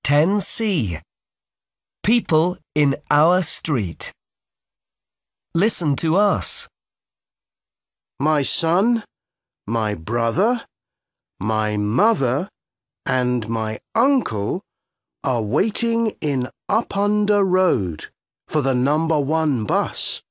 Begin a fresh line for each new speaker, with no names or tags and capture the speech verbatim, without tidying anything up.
ten C. People in our street. Listen to us.
My son, my brother, my mother, and my uncle are waiting in Up Under Road for the number one bus.